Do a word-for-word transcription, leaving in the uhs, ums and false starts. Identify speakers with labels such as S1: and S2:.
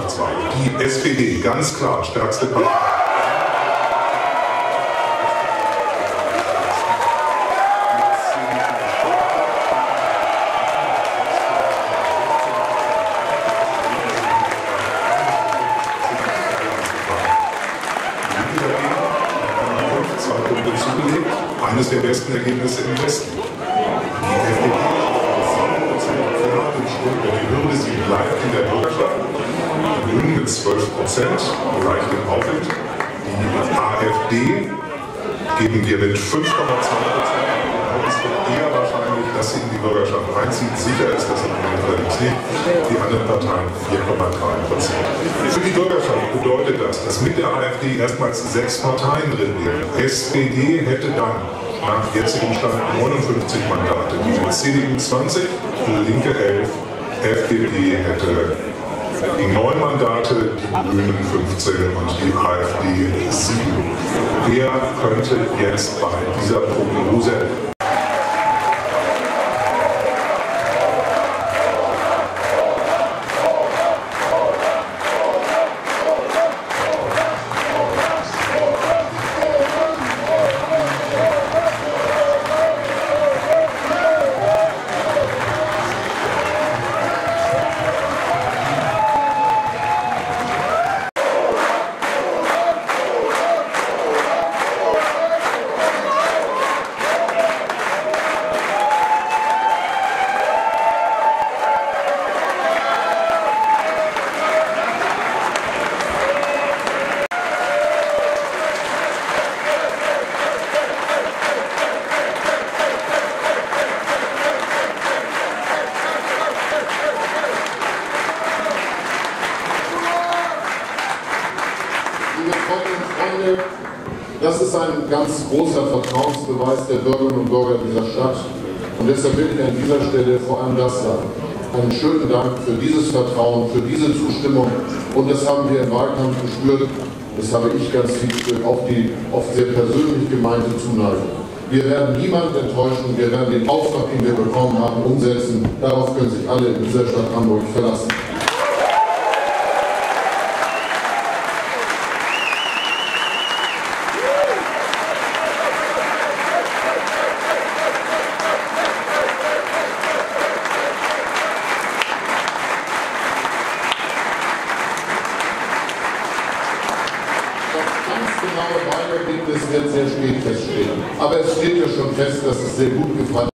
S1: Wirtschaftswahl. Die S P D, ganz klar, stärkste Partei. Eines der besten Ergebnisse im Westen. Die F D P die Hürde, sie bleibt in der Bürgerschaft. Die Grünen mit zwölf Prozent, leicht im Aufwind. Die AfD geben wir mit fünf Komma zwei Prozent. Es wird eher wahrscheinlich, dass sie in die Bürgerschaft einzieht. Sicher ist das allerdings nicht. Die anderen Parteien vier Komma drei Prozent. Für die Bürgerschaft bedeutet das, dass mit der AfD erstmals sechs Parteien drin wären. S P D hätte dann nach jetzigem Stand neunundfünfzig Mandate, die C D U zwanzig, Linke elf, F D P hätte die neun Mandate, die Grünen fünfzehn und die AfD sieben. Wer könnte jetzt bei dieser Prognose
S2: Das ist ein ganz großer Vertrauensbeweis der Bürgerinnen und Bürger dieser Stadt. Und deshalb will ich an dieser Stelle vor allem das sagen. Einen schönen Dank für dieses Vertrauen, für diese Zustimmung. Und das haben wir im Wahlkampf gespürt. Das habe ich ganz viel gespürt, auch die oft sehr persönlich gemeinte Zuneigung. Wir werden niemanden enttäuschen. Wir werden den Auftrag, den wir bekommen haben, umsetzen. Darauf können sich alle in dieser Stadt Hamburg verlassen. Genaue Wahlergebnis wird sehr spät feststehen. Aber es steht ja schon fest, dass es sehr gut gefallen ist.